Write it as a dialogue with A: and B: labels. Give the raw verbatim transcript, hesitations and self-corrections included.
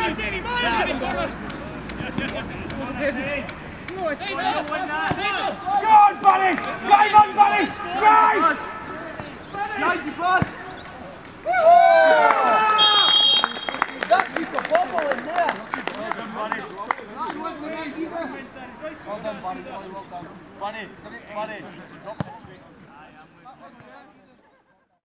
A: Go on, buddy! Game on, buddy! Right!
B: ninety plus! That keep a bubble in there! Well done, buddy. Well done. Buddy, buddy.